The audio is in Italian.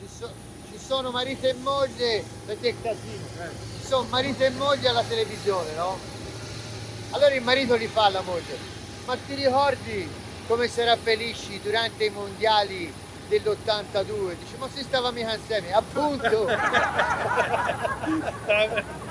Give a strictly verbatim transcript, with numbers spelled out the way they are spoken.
ci, so, ci sono marito e moglie, perché è casino, ci sono marito e moglie alla televisione, no? Allora il marito gli fa alla moglie, ma ti ricordi come si era felici durante i mondiali dell'ottantadue? Dice, ma si stava mica insieme, appunto!